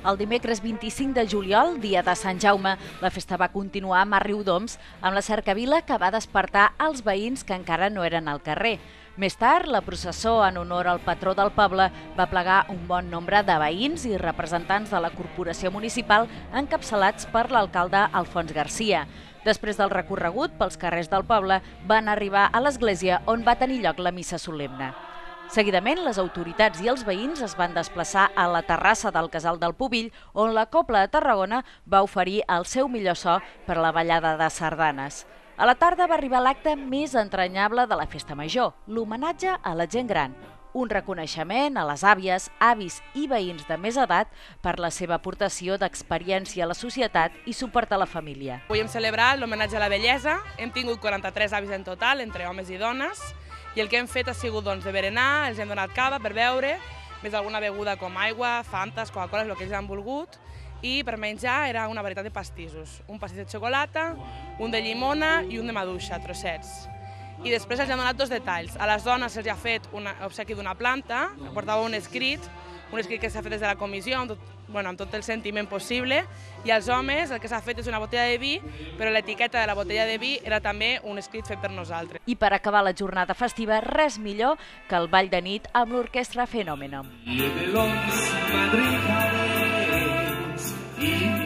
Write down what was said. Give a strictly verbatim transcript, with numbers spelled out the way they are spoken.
El dimecres vint-i-cinc de juliol, dia de Sant Jaume, la festa va continuar a Riudoms amb la cercavila que va despertar els veïns que encara no eren al carrer. Més tard, la processó en honor al patró del poble va plegar un bon nombre de veïns i representants de la corporació municipal encapçalats per l'alcalde Alfons Garcia. Després del recorregut pels carrers del poble, van arribar a l'església on va tenir lloc la missa solemne. Seguidament, les autoritats i els veïns es van desplaçar a la terrassa del Casal del Pubill, on la Cobla de Tarragona va oferir el seu millor so per a la ballada de sardanes. A la tarda va arribar l'acte més entranyable de la festa major, l'homenatge a la gent gran. Un reconeixement a les àvies, avis i veïns de més edat per la seva aportació d'experiència a la societat i suport a la família. Avui hem celebrat l'homenatge a la bellesa, hem tingut quaranta-tres avis en total, entre homes i dones, i el que hem fet ha sigut doncs, de berenar, els hem donat cava per beure, més alguna beguda com aigua, fantes, Coca-Cola, el que ells han volgut, i per menjar era una varietat de pastissos, un pastís de xocolata, un de llimona i un de maduixa, trossets. I després els hem donat dos detalls. A les dones se'ls ha fet un obsequi d'una planta, portava un escrit, un escrit que s'ha fet des de la comissió, amb tot, bueno, amb tot el sentiment possible, i als homes el que s'ha fet és una botella de vi, però l'etiqueta de la botella de vi era també un escrit fet per nosaltres. I per acabar la jornada festiva, res millor que el ball de nit amb l'orquestra Fenómeno.